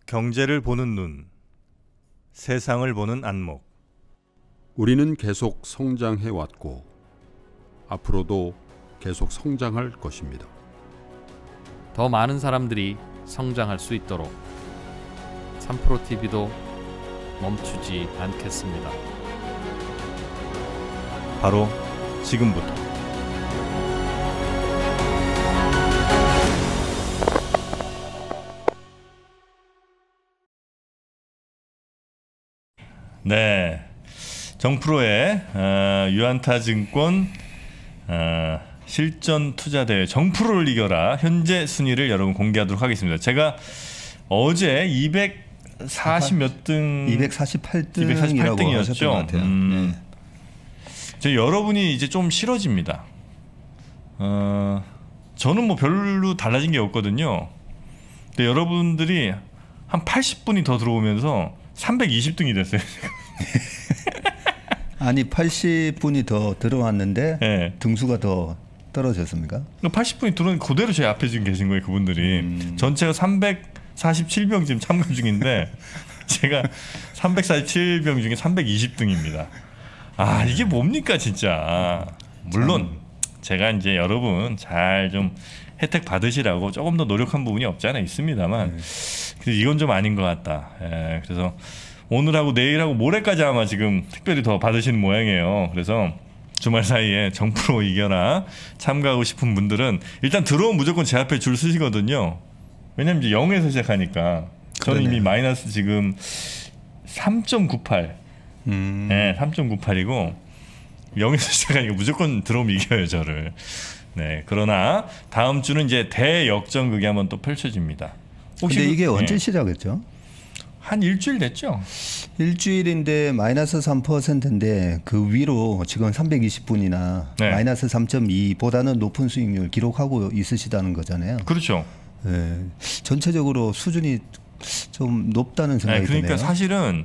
경제를 보는 눈, 세상을 보는 안목. 우리는 계속 성장해 왔고 앞으로도 계속 성장할 것입니다. 더 많은 사람들이 성장할 수 있도록 3프로TV도 멈추지 않겠습니다. 바로 지금부터. 네, 정프로의 유안타증권 실전 투자대회 정프로를 이겨라 현재 순위를 여러분 공개하도록 하겠습니다. 제가 어제 240 몇 등, 248등이었죠. 저 여러분이 이제 좀 싫어집니다. 저는 뭐 별로 달라진 게 없거든요. 근데 여러분들이 한 80분이 더 들어오면서 320등이 됐어요. 아니 80분이 더 들어왔는데 네. 등수가 더 떨어졌습니까? 80분이 들어오는 그대로 제 앞에 지금 계신 거예요. 그분들이 전체가 347명 지금 참가 중인데 제가 347명 중에 320등입니다. 아 이게 뭡니까 진짜. 물론 제가 이제 여러분 잘 좀 혜택 받으시라고 조금 더 노력한 부분이 없지 않아 있습니다만 이건 좀 아닌 것 같다. 예, 그래서 오늘하고 내일하고 모레까지 아마 지금 특별히 더 받으시는 모양이에요. 그래서 주말 사이에 정프로 이겨라 참가하고 싶은 분들은 일단 들어오면 무조건 제 앞에 줄 서시거든요. 왜냐면 이제 0에서 시작하니까 저는 이미 마이너스 지금 3.98 네, 3.98이고 0에서 시작하니까 무조건 들어오면 이겨요 저를. 네, 그러나 다음 주는 이제 대역전극이 한번 또 펼쳐집니다. 근데 이게 언제 시작했죠? 한 일주일 됐죠. 일주일인데 마이너스 3%인데 그 위로 지금 320분이나 네. 마이너스 3.2보다는 높은 수익률 기록하고 있으시다는 거잖아요. 그렇죠. 네, 전체적으로 수준이 좀 높다는 생각이 그러니까 드네요. 사실은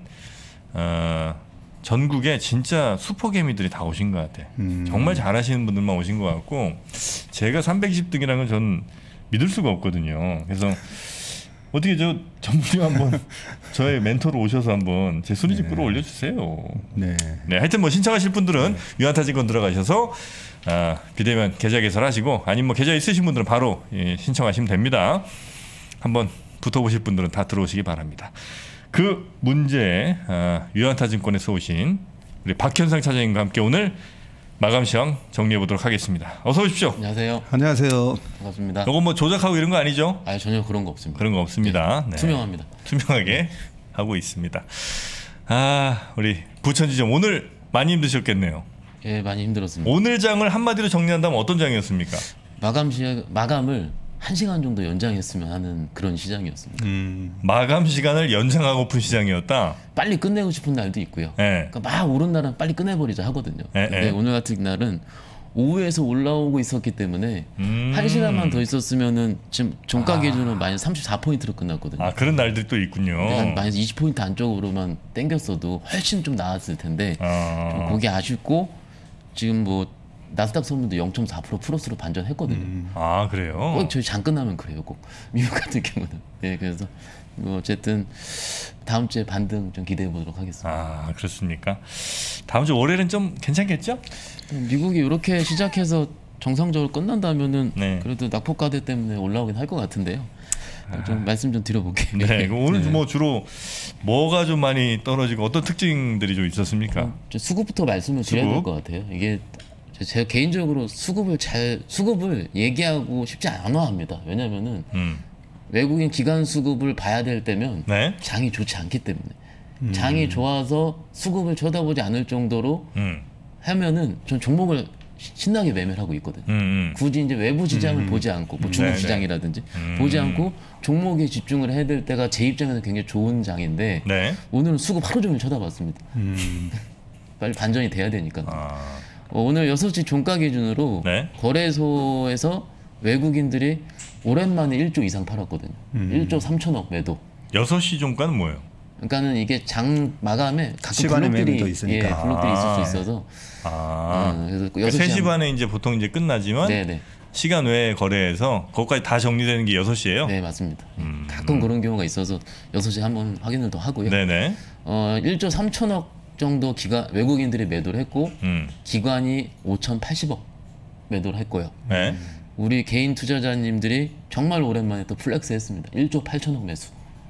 전국에 진짜 슈퍼개미들이 다 오신 것 같아. 정말 잘하시는 분들만 오신 것 같고 제가 320등이라는 건 전 믿을 수가 없거든요. 그래서 어떻게 저 전문님 한번 저의 멘토로 오셔서 한번 제 순위 좀 끌어올려 주세요. 네. 네, 하여튼 뭐 신청하실 분들은 유안타증권 들어가셔서 비대면 계좌 개설하시고 아니면 뭐 계좌 있으신 분들은 바로 신청하시면 됩니다. 한번 붙어보실 분들은 다 들어오시기 바랍니다. 그 문제 유안타증권에서 오신 우리 박현상 차장님과 함께 오늘 마감 시황 정리해 보도록 하겠습니다. 어서 오십시오. 안녕하세요. 안녕하세요. 반갑습니다. 이건 뭐 조작하고 이런 거 아니죠? 아 전혀 그런 거 없습니다. 그런 거 없습니다. 네. 투명합니다. 투명하게 하고 있습니다. 우리 부천지점 오늘 많이 힘드셨겠네요. 예, 많이 힘들었습니다. 오늘 장을 한마디로 정리한다면 어떤 장이었습니까? 마감을 1시간 정도 연장했으면 하는 그런 시장이었습니다. 마감 시간을 연장하고픈 시장이었다. 빨리 끝내고 싶은 날도 있고요. 네. 그러니까 막 오른 날은 빨리 끝내버리자 하거든요. 네, 근데 네. 오늘 같은 날은 오후에서 올라오고 있었기 때문에 1시간만 더 있었으면은 지금 종가 기준으로 마이너스 34포인트로 끝났거든요. 그런 날들이 또 있군요. 한 마이너스 20포인트 안쪽으로만 땡겼어도 훨씬 좀 나았을 텐데 좀 그게 아쉽고 지금 뭐 나스닥 선물도 0.4% 플러스로 반전했거든요. 그래요? 꼭 저희 장 끝나면 그래요. 꼭 미국 같은 경우는. 네, 그래서 뭐 어쨌든 다음 주에 반등 좀 기대해 보도록 하겠습니다. 그렇습니까? 다음 주 월요일은 좀 괜찮겠죠? 미국이 이렇게 시작해서 정상적으로 끝난다면은 네. 그래도 낙폭과대 때문에 올라오긴 할 것 같은데요. 좀 말씀 좀 드려볼게요. 네, 오늘 뭐 주로 뭐가 좀 많이 떨어지고 어떤 특징들이 좀 있었습니까? 수급부터 말씀을 드려야 될 것 같아요. 이게 제가 개인적으로 수급을 얘기하고 싶지 않아 합니다. 왜냐면은 외국인 기관 수급을 봐야 될 때면 네? 장이 좋지 않기 때문에 장이 좋아서 수급을 쳐다보지 않을 정도로 하면은 전 종목을 신나게 매매를 하고 있거든요. 굳이 이제 외부 지장을 보지 않고 뭐 중국 시장이라든지 보지 않고 종목에 집중을 해야 될 때가 제 입장에서 굉장히 좋은 장인데 네. 오늘은 수급 하루 종일 쳐다봤습니다. 빨리 반전이 돼야 되니까. 오늘 6시 종가 기준으로 네. 거래소에서 외국인들이 오랜만에 1조 이상 팔았거든요. 1조 3천억 매도. 6시 종가는 뭐예요? 그러니까는 이게 장 마감에 가끔 시간에 블록들이 매매도 있으니까. 블록들이 있을 수 있어서. 그래서 그러니까 3시 반에 이제 보통 이제 끝나지만 네네. 시간 외에 거래해서 그것까지 다 정리되는 게 6시예요? 네, 맞습니다. 가끔 그런 경우가 있어서 6시에 한번 확인을 더 하고요. 네네. 1조 3천억 정도 외국인들이 매도를 했고 기관이 5,080억 매도를 했고요. 네. 우리 개인 투자자님들이 정말 오랜만에 또 플렉스했습니다. 1조 8천억 매수.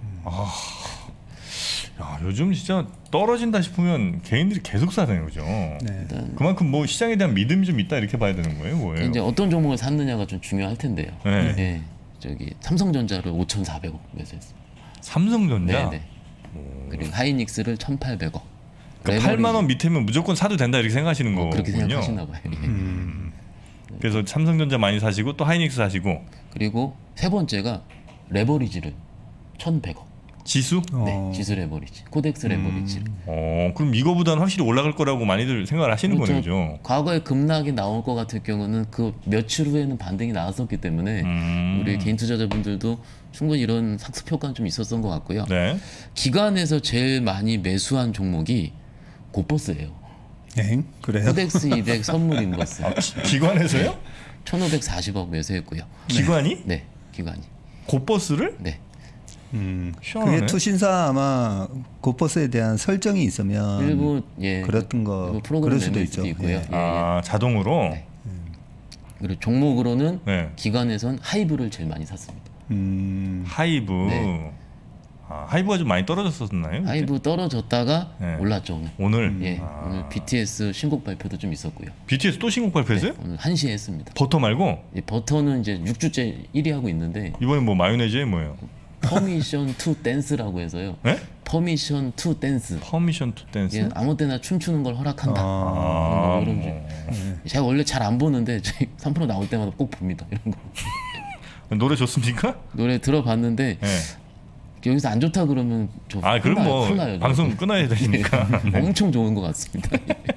야, 요즘 진짜 떨어진다 싶으면 개인들이 계속 사네요, 그죠? 네. 그만큼 뭐 시장에 대한 믿음이 좀 있다 이렇게 봐야 되는 거예요, 뭐예요? 이제 어떤 종목을 샀느냐가 좀 중요할 텐데요. 네. 네. 저기 삼성전자를 5,400억 매수했습니다. 삼성전자. 네, 네. 그리고 하이닉스를 1,800억. 그러니까 8만 원 밑에면 무조건 사도 된다 이렇게 생각하시는 거군요. 그렇게 생각하시나 봐요. 그래서 삼성전자 많이 사시고 또 하이닉스 사시고. 그리고 세 번째가 레버리지를 1,100억. 지수? 네, 지수 레버리지, 코덱스 레버리지. 그럼 이거보다는 확실히 올라갈 거라고 많이들 생각을 하시는 거네요, 그죠? 과거에 급락이 나올 것 같을 경우는 그 며칠 후에는 반등이 나왔었기 때문에 우리 개인 투자자분들도 충분히 이런 학습 효과는 좀 있었던 것 같고요. 네. 기관에서 제일 많이 매수한 종목이 고버스예요. 네, 그래요? 코덱스 200 선물 인버스. 기관에서요? 1,540억 매수했고요. 기관이? 네, 기관이. 고버스를? 네. 시원하네. 그게 투신사 아마 고버스에 대한 설정이 있으면 일부 그랬던 거 일부 프로그램 그럴 수도 있죠. 있고요. 예. 아, 자동으로? 네. 그리고 종목으로는 네. 기관에선 하이브를 제일 많이 샀습니다. 하이브. 네. 하이브가 좀 많이 떨어졌었나요? 하이브 떨어졌다가 네. 올랐죠 오늘. 오늘? 예, 오늘 BTS 신곡 발표도 좀 있었고요. BTS 또 신곡 발표했어요? 오늘 1시에 했습니다. 버터 말고? 예, 버터는 이제 6주째 1위 하고 있는데 이번에 뭐 마요네즈에 뭐예요? 퍼미션 투 댄스라고 해서요. 네? 퍼미션 투 댄스. 퍼미션 투 댄스? 예, 아무 때나 춤추는 걸 허락한다. 이런 제가 원래 잘 안 보는데 저희 3프로 나올 때마다 꼭 봅니다. 이런 거. 노래 좋습니까? 노래 들어봤는데 네. 여기서 안 좋다 그러면 저 그럼 뭐 큰일 나요, 방송 저. 끊어야 되니까. 예, 엄청 좋은 것 같습니다.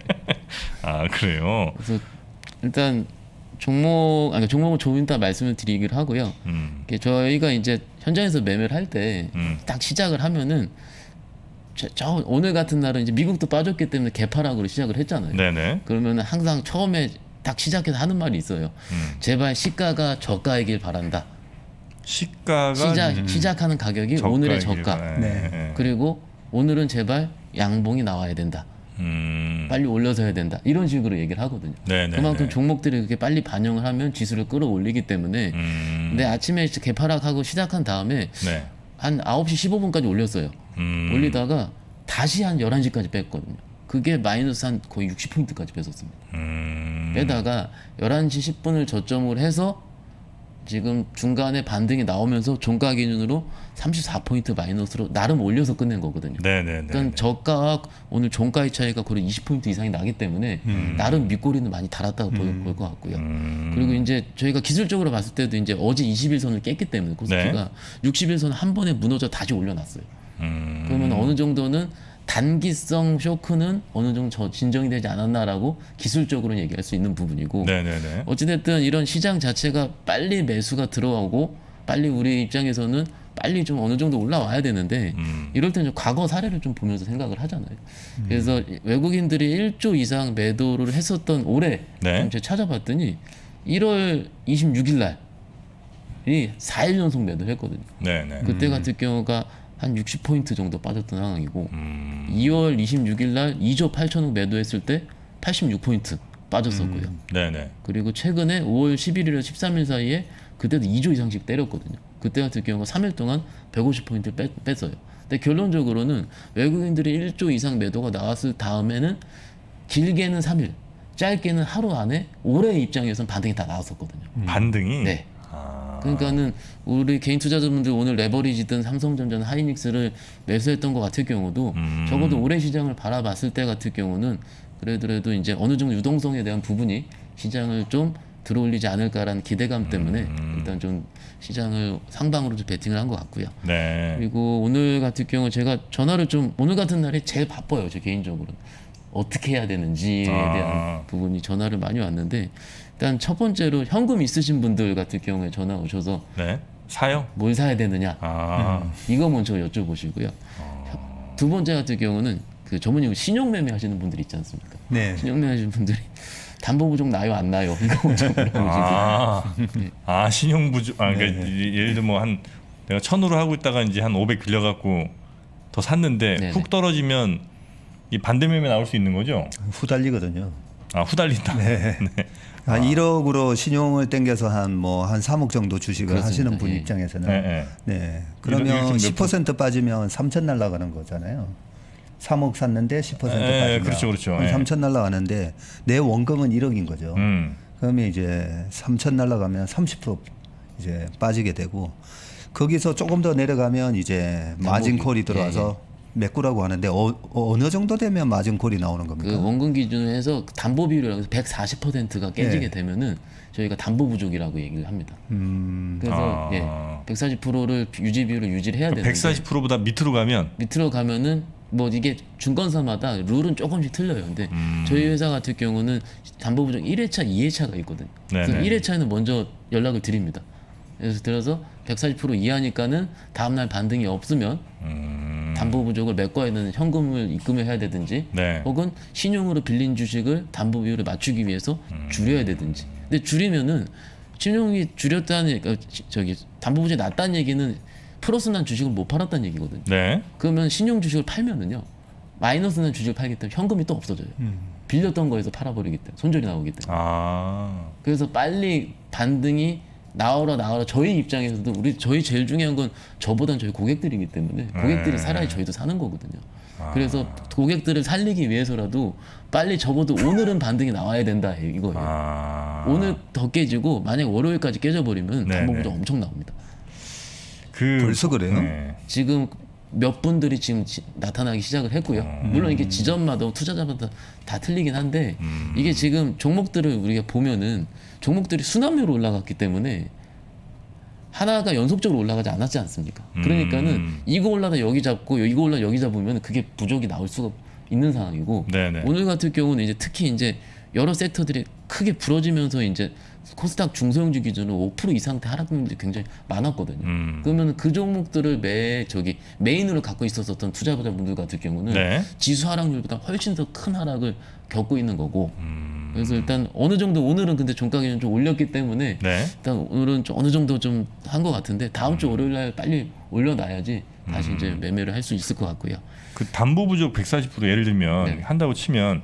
그래요? 그래서 일단 종목은 좀 이따 말씀을 드리기로 하고요. 이게 저희가 이제 현장에서 매매를 할 때 딱 시작을 하면은 저 오늘 같은 날은 이제 미국도 빠졌기 때문에 개파락으로 시작을 했잖아요. 네네. 그러면은 항상 처음에 딱 시작해서 하는 말이 있어요. 제발 시가가 저가이길 바란다. 시가가 시작하는 가격이 오늘의 저가. 네. 그리고 오늘은 제발 양봉이 나와야 된다. 빨리 올려서 해야 된다. 이런 식으로 얘기를 하거든요. 네네. 그만큼 종목들이 그렇게 빨리 반영을 하면 지수를 끌어올리기 때문에 근데 아침에 개파락하고 시작한 다음에 네. 한 9시 15분까지 올렸어요. 올리다가 다시 한 11시까지 뺐거든요. 그게 마이너스 한 거의 60포인트까지 뺐었습니다. 빼다가 11시 10분을 저점으로 해서 지금 중간에 반등이 나오면서 종가 기준으로 34포인트 마이너스로 나름 올려서 끝낸 거거든요. 네네네. 그러니까 저가와 오늘 종가의 차이가 거의 20포인트 이상이 나기 때문에 나름 밑꼬리는 많이 달았다고 볼 것 같고요. 그리고 이제 저희가 기술적으로 봤을 때도 이제 어제 21선을 깼기 때문에 코스피가 61선 한 번에 무너져 다시 올려놨어요. 그러면 어느 정도는 단기성 쇼크는 어느 정도 진정이 되지 않았나라고 기술적으로는 얘기할 수 있는 부분이고 네네네. 어찌됐든 이런 시장 자체가 빨리 매수가 들어오고 빨리 우리 입장에서는 빨리 좀 어느 정도 올라와야 되는데 이럴 때는 과거 사례를 좀 보면서 생각을 하잖아요. 그래서 외국인들이 1조 이상 매도를 했었던 올해 네. 제가 찾아봤더니 1월 26일 날이 4일 연속 매도를 했거든요. 네네. 그때 같은 경우가 한 60포인트 정도 빠졌던 상황이고 2월 26일 날 2조 8천억 매도했을 때 86포인트 빠졌었고요. 네네. 그리고 최근에 5월 11일에서 13일 사이에 그때도 2조 이상씩 때렸거든요. 그때 같은 경우가 3일 동안 150포인트 뺐어요. 근데 결론적으로는 외국인들이 1조 이상 매도가 나왔을 다음에는 길게는 3일, 짧게는 하루 안에 올해 입장에서는 반등이 다 나왔었거든요. 반등이? 네. 그러니까는 우리 개인 투자자분들 오늘 레버리지든 삼성전자나 하이닉스를 매수했던 것 같을 경우도 적어도 올해 시장을 바라봤을 때 같은 경우는 그래도 이제 어느 정도 유동성에 대한 부분이 시장을 좀 들어올리지 않을까라는 기대감 때문에 일단 좀 시장을 상방으로 좀 베팅을 한 것 같고요. 네. 그리고 오늘 같은 경우 제가 전화를 좀 오늘 같은 날이 제일 바빠요. 저 개인적으로 어떻게 해야 되는지에 대한 부분이 전화를 많이 왔는데 일단 첫 번째로 현금 있으신 분들 같은 경우에 전화 오셔서 네. 사요? 뭘 사야 되느냐 이거 먼저 여쭤보시고요. 두 번째 같은 경우는 그 전문용어 신용매매 하시는 분들 있지 않습니까? 네. 신용매매 하시는 분들이 담보 부족 나요 안 나요 이거 먼저 물어보시고. 신용 부족. 그러니까 예를 들면 뭐 한 내가 1,000으로 하고 있다가 이제 한 500 빌려갖고 더 샀는데 네네. 훅 떨어지면 이 반대 매매 나올 수 있는 거죠? 후달리거든요. 후달린다. 네. 한 1억으로 신용을 땡겨서 한 3억 정도 주식을 그렇습니다. 하시는 분 예. 입장에서는 네. 그러면 이렇게 몇 10% 빠지면 3천 날라가는 거잖아요. 3억 샀는데 10% 빠지면 그렇죠. 3천 날라가는데 내 원금은 1억인 거죠. 그러면 이제 3천 날라가면 30% 이제 빠지게 되고 거기서 조금 더 내려가면 이제 마진콜이 들어와서 메꾸라고 하는데 어느 정도 되면 마진콜이 나오는 겁니까? 그 원금 기준으로 해서 담보 비율이라고 해서 140%가 깨지게 되면은 저희가 담보 부족이라고 얘기를 합니다. 그래서 140%를 유지 비율을 유지를 해야 되는데 140%보다 밑으로 가면은 뭐 이게 증권사마다 룰은 조금씩 틀려요. 근데 저희 회사 같은 경우는 담보 부족 1회차, 2회차가 있거든요. 그래서 1회차에는 먼저 연락을 드립니다. 그래서 들어서 140% 이하니까는 다음날 반등이 없으면 담보 부족을 메꿔야 되는 현금을 입금해야 되든지 혹은 신용으로 빌린 주식을 담보 비율을 맞추기 위해서 줄여야 되든지. 근데 줄이면은 신용이 줄였다는 담보 부족이 낮다는 얘기는 플러스 난 주식을 못 팔았다는 얘기거든요. 그러면 신용 주식을 팔면은요 마이너스 난 주식을 팔기 때문에 현금이 또 없어져요. 빌렸던 거에서 팔아버리기 때문에 손절이 나오기 때문에. 그래서 빨리 반등이 나오라 저희 입장에서도 저희 제일 중요한 건 저보단 저희 고객들이기 때문에 고객들이 살아야 저희도 사는 거거든요. 그래서 고객들을 살리기 위해서라도 빨리 적어도 오늘은 반등이 나와야 된다 이거예요. 오늘 더 깨지고 만약 월요일까지 깨져버리면 담보 부족 엄청 나옵니다. 벌써 그래요? 지금 몇 분들이 지금 나타나기 시작을 했고요. 물론 이게 지점마다 투자자마다 다 틀리긴 한데 이게 지금 종목들을 우리가 보면은 종목들이 순환매로 올라갔기 때문에 하나가 연속적으로 올라가지 않았지 않습니까? 그러니까는 이거 올라다 여기 잡고 이거 올라 여기 잡으면 그게 부족이 나올 수가 있는 상황이고 오늘 같은 경우는 이제 특히 이제 여러 섹터들이 크게 부러지면서 이제 코스닥 중소형주 기준으로 5% 이상대 하락률이 굉장히 많았거든요. 그러면 그 종목들을 메인으로 갖고 있었던 투자자분들 같은 경우는 지수 하락률보다 훨씬 더 큰 하락을 겪고 있는 거고. 그래서 일단 어느 정도 오늘은 근데 종가 기준 좀 올렸기 때문에 일단 오늘은 좀 어느 정도 좀 한 것 같은데 다음 주 월요일 날 빨리 올려놔야지 다시 이제 매매를 할 수 있을 것 같고요. 그 담보 부족 140% 예를 들면 한다고 치면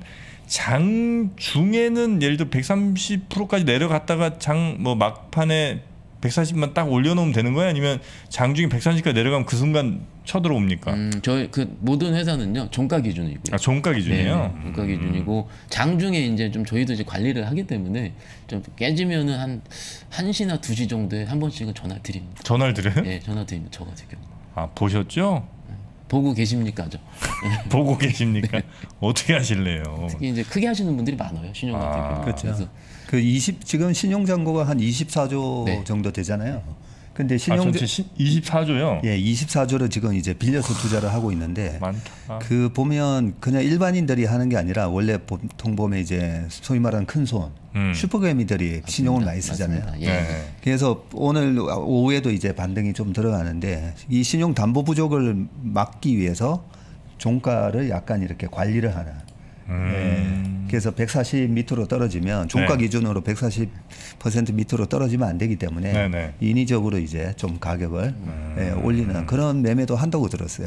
장중에는 예를 들어 130%까지 내려갔다가 뭐 막판에 140만 딱 올려놓으면 되는 거야? 아니면 장중에 130까지 내려가면 그 순간 쳐들어옵니까? 저희 그 모든 회사는요 종가 기준이고요. 종가 기준이에요? 종가 기준이고 장중에 이제 좀 저희도 이제 관리를 하기 때문에 좀 깨지면은 한 1시나 2시 정도에 한 번씩은 전화 드립니다. 전화를 드려요? 네, 전화 드립니다. 저 같은 경우. 보셨죠? 보고 계십니까? 보고 계십니까? 어떻게 하실래요? 특히 이제 크게 하시는 분들이 많아요. 신용 같은 경우. 그렇죠. 지금 신용 잔고가 한 24조 정도 되잖아요. 근데 전체 24조요? 예, 24조를 지금 이제 빌려서 투자를 하고 있는데 많다. 그 보면 그냥 일반인들이 하는 게 아니라 원래 보통 보면 이제 소위 말하는 큰 손, 슈퍼개미들이 신용을 많이 쓰잖아요. 그래서 오늘 오후에도 이제 반등이 좀 들어가는데 이 신용 담보 부족을 막기 위해서 종가를 약간 이렇게 관리를 하는. 그래서 140 밑으로 떨어지면 종가 기준으로 140% 밑으로 떨어지면 안 되기 때문에 인위적으로 이제 좀 가격을 올리는 그런 매매도 한다고 들었어요.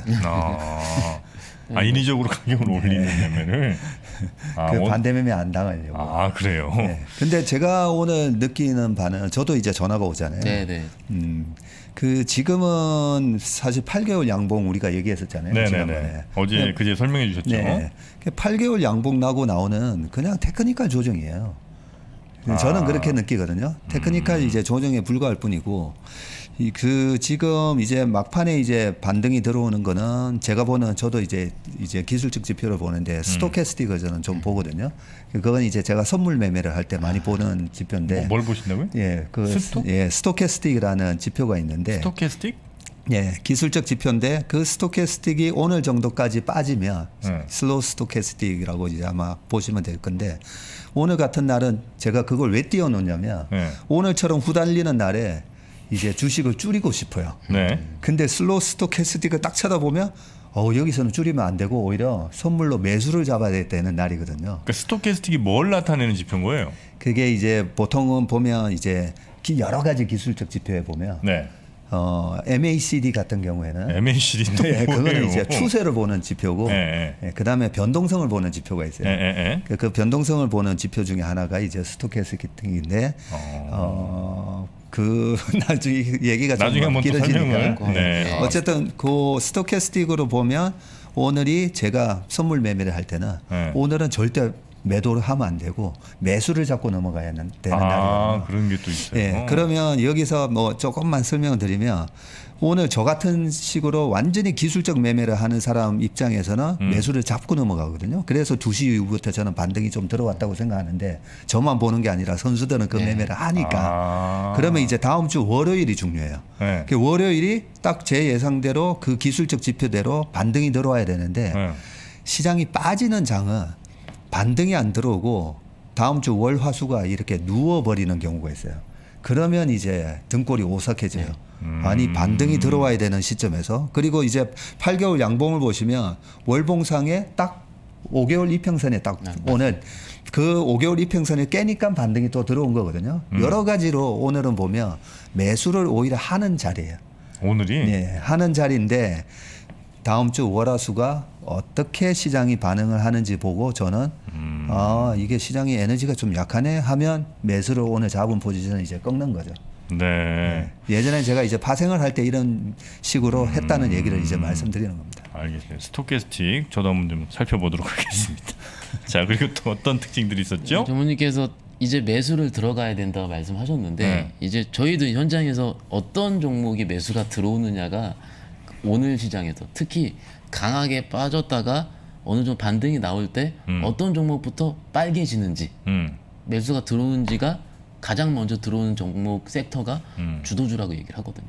인위적으로 가격을 올리는 매매를 그 반대 매매 안 당하려고. 그래요. 근데 제가 오늘 느끼는 바는 저도 이제 전화가 오잖아요. 그 지금은 사실 8개월 양봉 우리가 얘기했었잖아요. 지난번에. 어제 그제 설명해 주셨죠. 8개월 양봉 나고 나오는 그냥 테크니컬 조정이에요. 저는 그렇게 느끼거든요. 테크니컬 이제 조정에 불과할 뿐이고 그 지금 이제 막판에 이제 반등이 들어오는 거는 제가 보는 저도 이제 기술적 지표를 보는데 스토캐스틱을 저는 좀 보거든요. 그건 이제 제가 선물 매매를 할 때 많이 보는 지표인데. 뭘 보신다고요? 스토캐스틱이라는 지표가 있는데. 스토캐스틱? 기술적 지표인데 그 스토캐스틱이 오늘 정도까지 빠지면 슬로우 스토캐스틱이라고 이제 아마 보시면 될 건데 오늘 같은 날은 제가 그걸 왜 띄워놓냐면 오늘처럼 후달리는 날에 이제 주식을 줄이고 싶어요. 근데 슬로우 스토캐스틱을 딱 쳐다보면 여기서는 줄이면 안 되고 오히려 선물로 매수를 잡아야 되는 날이거든요. 그러니까 스토캐스틱이 뭘 나타내는 지표인 거예요? 그게 이제 보통은 보면 이제 여러 가지 기술적 지표에 보면 네. MACD 같은 경우에는 MACD 또 뭐예요? 그거는 이제 추세를 보는 지표고, 네. 그다음에 변동성을 보는 지표가 있어요. 그 변동성을 보는 지표 중에 하나가 이제 스토캐스틱인데, 그 나중에 얘기가 좀 길어지니까. 네. 어쨌든 그 스토캐스틱으로 보면 오늘이 제가 선물 매매를 할 때는 오늘은 절대 매도를 하면 안 되고 매수를 잡고 넘어가야 되는 날이거든요. 그런 게 또 있어요. 예, 그러면 여기서 뭐 조금만 설명을 드리면 오늘 저 같은 식으로 완전히 기술적 매매를 하는 사람 입장에서는 매수를 잡고 넘어가거든요. 그래서 2시 이후부터 저는 반등이 좀 들어왔다고 생각하는데 저만 보는 게 아니라 선수들은 그 매매를 하니까 그러면 이제 다음 주 월요일이 중요해요. 그 월요일이 딱 제 예상대로 그 기술적 지표대로 반등이 들어와야 되는데 시장이 빠지는 장은 반등이 안 들어오고 다음 주 월, 화, 수가 이렇게 누워버리는 경우가 있어요. 그러면 이제 등골이 오싹해져요. 아니 반등이 들어와야 되는 시점에서 그리고 이제 8개월 양봉을 보시면 월봉상에 딱 5개월 이평선에 딱 오늘 그 5개월 이평선을 깨니까 반등이 또 들어온 거거든요. 여러 가지로 오늘은 보면 매수를 오히려 하는 자리예요. 오늘이? 네, 하는 자리인데 다음 주 월화수가 어떻게 시장이 반응을 하는지 보고 저는 이게 시장의 에너지가 좀 약하네 하면 매수를 오늘 잡은 포지션을 이제 꺾는 거죠. 네. 예전에 제가 이제 파생을 할 때 이런 식으로 했다는 얘기를 이제 말씀드리는 겁니다. 알겠습니다. 스토캐스틱 저도 한번 좀 살펴보도록 하겠습니다. 자, 그리고 또 어떤 특징들이 있었죠? 전무님께서 이제 매수를 들어가야 된다고 말씀하셨는데 이제 저희도 현장에서 어떤 종목이 매수가 들어오느냐가 오늘 시장에서 특히 강하게 빠졌다가 어느 정도 반등이 나올 때 어떤 종목부터 빨개지는지 매수가 들어오는지가 가장 먼저 들어오는 종목 섹터가 주도주라고 얘기를 하거든요.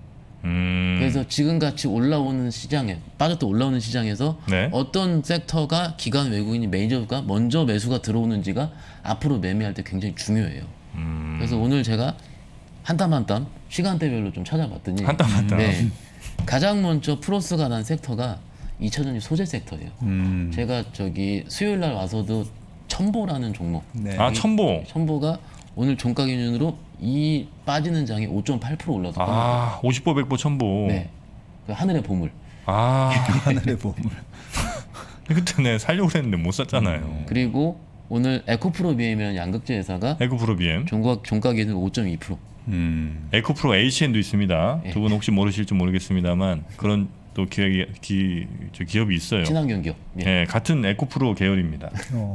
그래서 지금같이 올라오는 시장에 빠졌다 올라오는 시장에서 어떤 섹터가 기관 외국인이 메이저가 먼저 매수가 들어오는지가 앞으로 매매할 때 굉장히 중요해요. 그래서 오늘 제가 한 땀 한 땀 시간대별로 좀 찾아봤더니 한 땀 한 땀. 가장 먼저 플러스가 난 섹터가 2차전지 소재 섹터예요. 제가 저기 수요일 날 와서도 첨보라는 종목. 첨보가 오늘 종가 기준으로 이 빠지는 장이 5.8% 올라서 50보 100보 첨보. 네. 그 하늘의 보물. 하늘의 보물. 그때 내 살려고 했는데 못 샀잖아요. 그리고 오늘 에코프로비엠이라는 양극재 회사가 에코프로비엠 종가 기준 5.2%. 에코프로 HN도 있습니다. 두 분 혹시 모르실지 모르겠습니다만 그런 또 기업이 있어요. 친환경 기업. 같은 에코프로 계열입니다.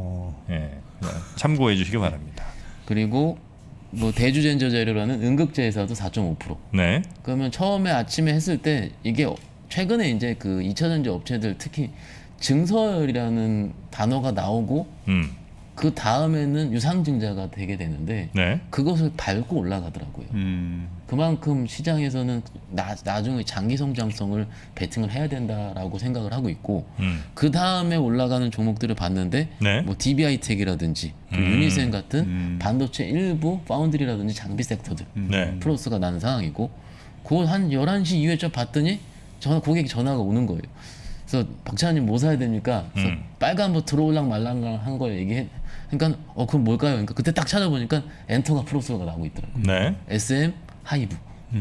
참고해 주시기 바랍니다. 그리고 뭐 대주젠저 재료라는 음극재 회사도 4.5%. 네. 그러면 처음에 아침에 했을 때 이게 최근에 이제 그 2차전지 업체들 특히 증설이라는 단어가 나오고 그 다음에는 유상증자가 되게 되는데 그것을 밟고 올라가더라고요. 그만큼 시장에서는 나중에 장기 성장성을 베팅을 해야 된다라고 생각을 하고 있고 그 다음에 올라가는 종목들을 봤는데 뭐 DBI텍이라든지 유니센 같은 반도체 일부 파운드리라든지 장비 섹터들 플러스가 나는 상황이고 그 한 11시 이후에 좀 봤더니 고객 전화가 오는 거예요. 그래서 박찬님 뭐 사야 됩니까? 그래서 빨간 뭐 들어올랑 말랑 한 걸 얘기해. 그러니까 그럼 뭘까요? 그러니까 그때 딱 찾아보니까 엔터가 플러스가 나오고 있더라고요. SM 하이브.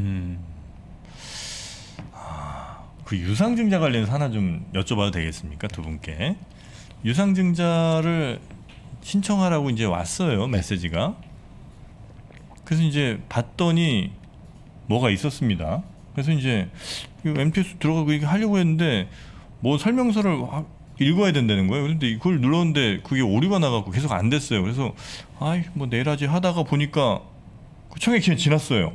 그 유상증자 관련해서 하나 좀 여쭤봐도 되겠습니까? 두 분께. 유상증자를 신청하라고 이제 왔어요. 메시지가. 그래서 이제 봤더니 뭐가 있었습니다. 그래서 이제 MTS 들어가고 이렇게 하려고 했는데 뭐 설명서를 읽어야 된다는 거예요. 그런데 그걸 눌렀는데 그게 오류가 나갖고 계속 안 됐어요. 그래서 뭐 내일 하지 하다가 보니까 그 청약 기간 지났어요.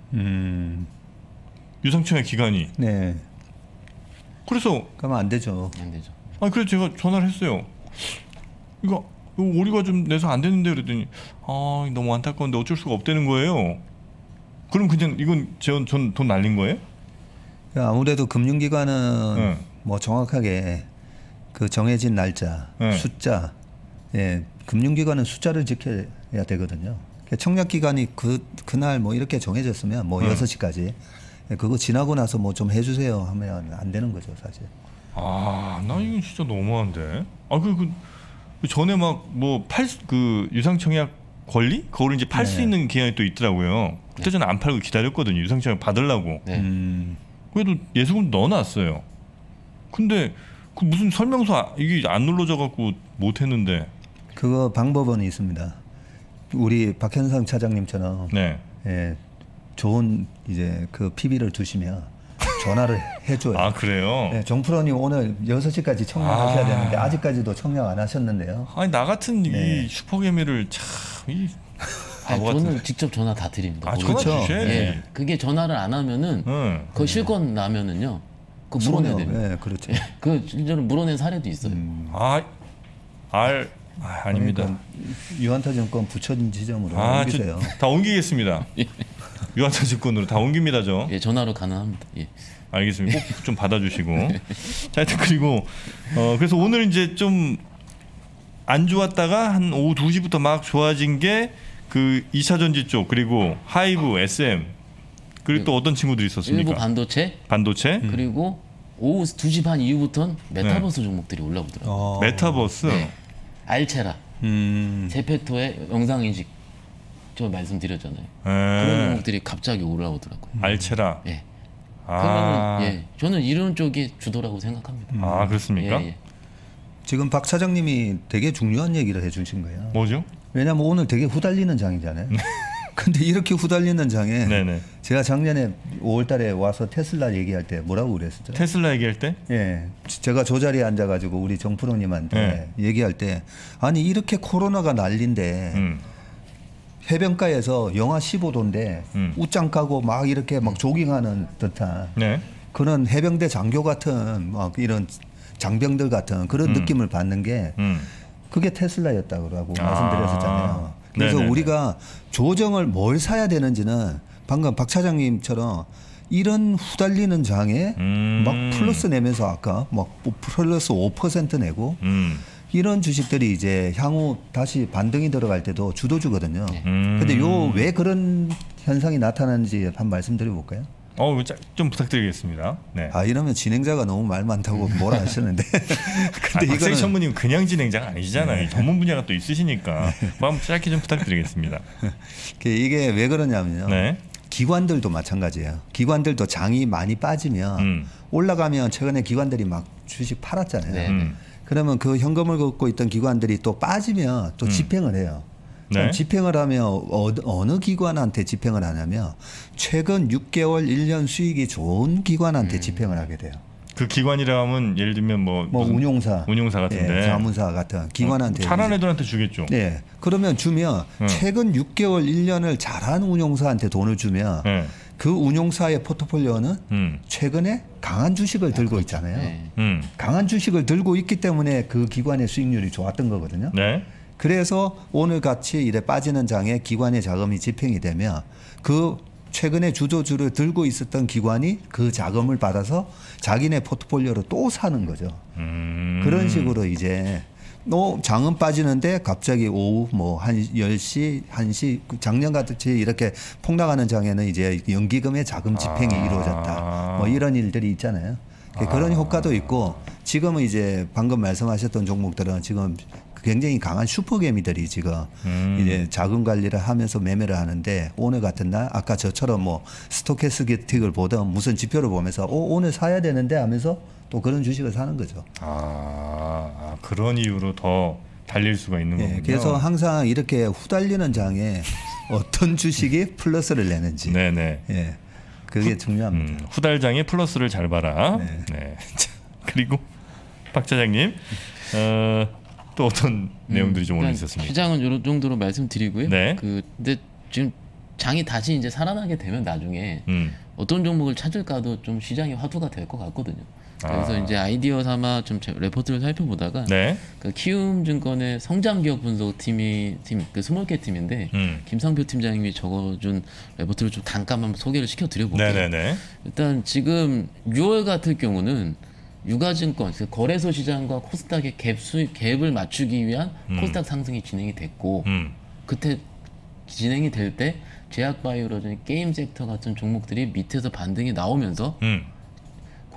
유상청약 기간이. 네. 그래서 그러면 안 되죠. 안 되죠. 그래서 제가 전화를 했어요. 이거 오류가 좀 내서 안 되는데 그랬더니 너무 안타까운데 어쩔 수가 없다는 거예요. 그럼 그냥 이건 전 돈 날린 거예요? 아무래도 금융기관은 뭐 정확하게 그 정해진 날짜, 숫자, 금융기관은 숫자를 지켜야 되거든요. 청약기간이 그날 뭐 이렇게 정해졌으면 뭐 6시까지 그거 지나고 나서 뭐 좀 해주세요 하면 안 되는 거죠, 사실. 아, 나 이거 진짜 너무한데. 아, 그 전에 막 뭐 그 유상청약 권리? 그걸 이제 팔 수 있는 기한이 또 있더라고요. 그때 저는 안 팔고 기다렸거든요. 유상청약 받으려고. 그래도 예수금 넣어놨어요. 근데 그 무슨 설명서 이게 안 눌러져 갖고 못 했는데. 그거 방법은 있습니다. 우리 박현상 차장님처럼 네. 예, 좋은 이제 그 PB를 두시면 전화를 해줘요. 아, 그래요? 네, 정프로님 오늘 6시까지 청약하셔야 되는데 아직까지도 청약 안 하셨는데요. 아니, 나 같은 이 슈퍼개미를 참 이 바보 같은. 저는 직접 전화 다 드립니다. 아, 전화 그렇죠. 주셔야지. 예, 그게 전화를 안 하면은 그 실권 나면은요, 그 물어내야 됩니다. 네, 그렇죠. 그 실제로 물어낸 사례도 있어요. 아닙니다. 그러니까 유한타증권 부처진 지점으로 아, 옮기세요. 다 옮기겠습니다. 유한타증권으로 다 옮깁니다, 저. 예, 전화로 가능합니다. 예. 알겠습니다. 꼭 좀 받아주시고. 자, 하여튼 그리고 그래서 오늘 이제 좀 안 좋았다가 한 오후 2시부터 막 좋아진 게 그 2차 전지 쪽, 그리고 하이브, SM, 그리고 또 어떤 친구들이 있었습니까? 일부 반도체, 그리고 오후 2시 반 이후부터는 메타버스 종목들이 올라오더라고요. 메타버스. 네. 알체라, 제페토의 영상인식 저 말씀드렸잖아요. 그런 종목들이 갑자기 올라오더라고요. 알체라. 예. 그러면 저는 이런 쪽이 주도라고 생각합니다. 아, 그렇습니까? 예. 지금 박 차장님이 되게 중요한 얘기를 해주신 거예요. 뭐죠? 왜냐하면 오늘 되게 후달리는 장이잖아요. 근데 이렇게 후달리는 장에 네네. 제가 작년에 5월달에 와서 테슬라 얘기할 때 뭐라고 그랬었죠? 테슬라 얘기할 때? 예, 제가 저 자리에 앉아가지고 우리 정프로님한테 얘기할 때 아니 이렇게 코로나가 난린데 해변가에서 영하 15도인데 웃장 까고 막 이렇게 막 조깅하는 듯한 그런 해병대 장교 같은 막 이런 장병들 같은 그런 느낌을 받는 게 그게 테슬라였다고 말씀드렸었잖아요. 그래서 네네네. 우리가 조정을 뭘 사야 되는지는 방금 박 차장님처럼 이런 후달리는 장에 막 플러스 내면서 아까 막 플러스 5% 내고 이런 주식들이 이제 향후 다시 반등이 들어갈 때도 주도주거든요. 근데 요 왜 그런 현상이 나타나는지 한번 말씀드려 볼까요? 좀 부탁드리겠습니다. 네. 아 이러면 진행자가 너무 말 많다고 뭐라 하시는데 근데 박세희 전무님 그냥 진행자가 아니시잖아요. 전문 분야가 또 있으시니까 한번 짧게 좀 부탁드리겠습니다. 이게 왜 그러냐면요. 네. 기관들도 마찬가지예요. 기관들도 장이 많이 빠지면 올라가면 최근에 기관들이 막 주식 팔았잖아요. 그러면 그 현금을 갖고 있던 기관들이 또 빠지면 또 집행을 해요. 네. 집행을 하면 어느 기관한테 집행을 하냐면 최근 6개월 1년 수익이 좋은 기관한테 집행을 하게 돼요. 그 기관이라 하면 예를 들면 뭐 운용사 같은데 자문사 같은 기관한테 잘한 애들한테 주겠죠. 네. 그러면 주면 최근 6개월 1년을 잘한 운용사한테 돈을 주면 그 운용사의 포트폴리오는 최근에 강한 주식을 들고 있잖아요. 강한 주식을 들고 있기 때문에 그 기관의 수익률이 좋았던 거거든요. 네. 그래서 오늘 같이 이래 빠지는 장에 기관의 자금이 집행이 되면 그 최근에 주도주를 들고 있었던 기관이 그 자금을 받아서 자기네 포트폴리오로 또 사는 거죠. 그런 식으로 이제 장은 빠지는데 갑자기 오후 뭐 한 10시, 1시 작년 같이 이렇게 폭락하는 장에는 이제 연기금의 자금 집행이 이루어졌다. 뭐 이런 일들이 있잖아요. 그런 효과도 있고 지금은 이제 방금 말씀하셨던 종목들은 지금 굉장히 강한 슈퍼개미들이 지금 이제 자금 관리를 하면서 매매를 하는데 오늘 같은 날 아까 저처럼 뭐 스토캐스틱을 보던 무슨 지표를 보면서 오늘 사야 되는데 하면서 또 그런 주식을 사는 거죠. 그런 이유로 더 달릴 수가 있는 거군요. 그래서 항상 이렇게 후달리는 장에 어떤 주식이 플러스를 내는지. 네네. 예, 그게 중요합니다. 후달장에 플러스를 잘 봐라. 네. 그리고 박 차장님. 또 어떤 내용들이 좀 오늘 있었습니까? 시장은 이런 정도로 말씀드리고요. 네. 근데 지금 장이 다시 이제 살아나게 되면 나중에 어떤 종목을 찾을까도 좀 시장의 화두가 될 것 같거든요. 그래서 이제 아이디어 삼아 좀 레포트를 살펴보다가 그 키움증권의 성장기업 분석팀 그 스몰캡 팀인데 김상표 팀장님이 적어준 레포트를 좀 잠깐만 소개를 시켜드려볼게요. 네네네. 일단 지금 6월 같은 경우는 유가증권, 거래소 시장과 코스닥의 갭을 맞추기 위한 코스닥 상승이 진행이 됐고 그때 진행이 될 때 제약바이오로전 게임 섹터 같은 종목들이 밑에서 반등이 나오면서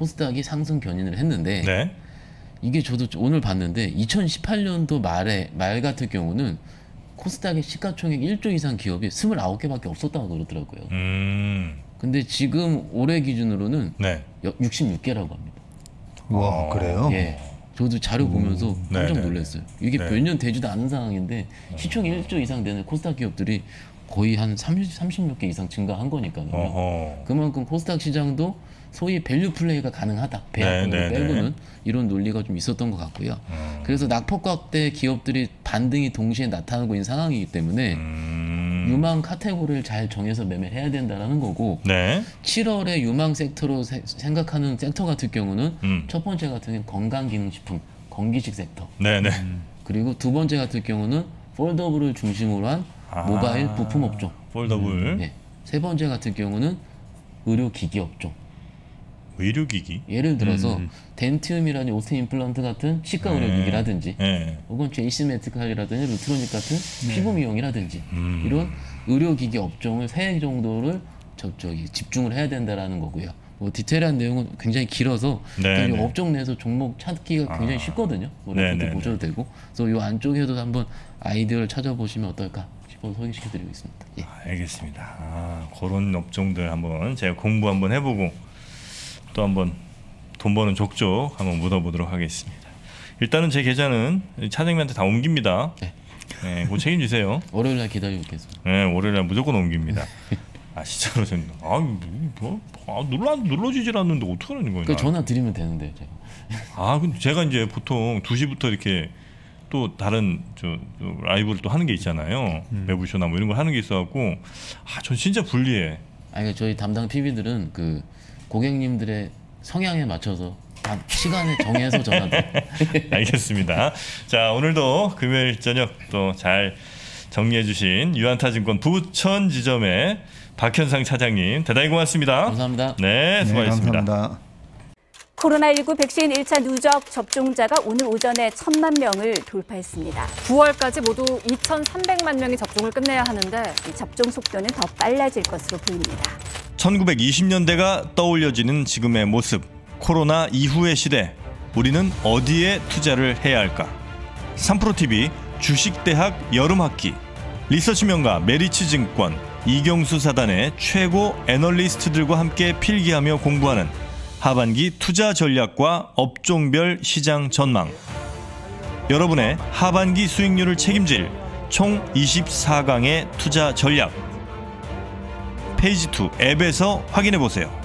코스닥이 상승 견인을 했는데 네. 이게 저도 오늘 봤는데 2018년도 말 같은 경우는 코스닥의 시가총액 1조 이상 기업이 29개밖에 없었다고 그러더라고요. 근데 지금 올해 기준으로는 네. 66개라고 합니다. 와, 그래요? 예. 저도 자료 보면서 깜짝 놀랐어요. 이게 네. 몇 년 되지도 않은 상황인데 시총이 1조 이상 되는 코스닥 기업들이 거의 한 30몇 개 이상 증가한 거니까요. 그만큼 코스닥 시장도 소위 밸류 플레이가 가능하다. 배합금을 빼고는 이런 논리가 좀 있었던 것 같고요. 그래서 낙폭각대 기업들이 반등이 동시에 나타나고 있는 상황이기 때문에 유망 카테고리를 잘 정해서 매매를 해야 된다는 거고 네. 7월에 유망 섹터로 생각하는 섹터 같은 경우는 첫 번째 같은 경우는 건강기능식품, 건기식 섹터. 네네. 그리고 두 번째 같은 경우는 폴더블을 중심으로 한 모바일 부품 업종. 폴더블. 네. 세 번째 같은 경우는 의료기기 업종. 의료기기. 예를 들어서 덴티움이라든지 오스틴 임플란트 같은 치과 의료기기라든지 혹은 제이시메트칼이라든지 루트로닉 같은 피부 미용이라든지 이런 의료기기 업종을 3개 정도를 집중을 해야 된다라는 거고요. 뭐 디테일한 내용은 굉장히 길어서 이 업종 내에서 종목 찾기가 굉장히 쉽거든요. 그때 보셔도 되고. 그래서 이 안쪽에도 한번 아이디어를 찾아보시면 어떨까 싶어서 소개시켜드리고 있습니다. 예. 알겠습니다. 그런 업종들 한번 제가 공부 한번 해보고 또 한번 돈 버는 족족 한번 묻어보도록 하겠습니다. 일단은 제 계좌는 차장님한테 다 옮깁니다. 네, 그거 책임지세요. 월요일날 기다리고 있겠습니다. 네, 월요일날 무조건 옮깁니다. 아 진짜로 저는 눌러지질 않는데 어떡하는 거예요? 그 전화 드리면 되는데 제가. 근데 제가 이제 보통 2시부터 이렇게 또 다른 라이브를 또 하는 게 있잖아요. 매부쇼나 뭐 이런 걸 하는 게 있어갖고 전 진짜 불리해. 아니 저희 담당 PB들은 그 고객님들의 성향에 맞춰서 시간을 정해서 전화드려요. 알겠습니다. 자, 오늘도 금요일 저녁 또 잘 정리해주신 유안타증권 부천 지점의 박현상 차장님 대단히 고맙습니다. 감사합니다. 네, 수고하셨습니다. 감사합니다. 코로나19 백신 1차 누적 접종자가 오늘 오전에 1,000만 명을 돌파했습니다. 9월까지 모두 2,300만 명이 접종을 끝내야 하는데 이 접종 속도는 더 빨라질 것으로 보입니다. 1920년대가 떠올려지는 지금의 모습, 코로나 이후의 시대, 우리는 어디에 투자를 해야 할까? 3프로TV 주식대학 여름학기, 리서치 명가 메리츠증권, 이경수 사단의 최고 애널리스트들과 함께 필기하며 공부하는 하반기 투자 전략과 업종별 시장 전망. 여러분의 하반기 수익률을 책임질 총 24강의 투자 전략. 페이지 2 앱에서 확인해 보세요.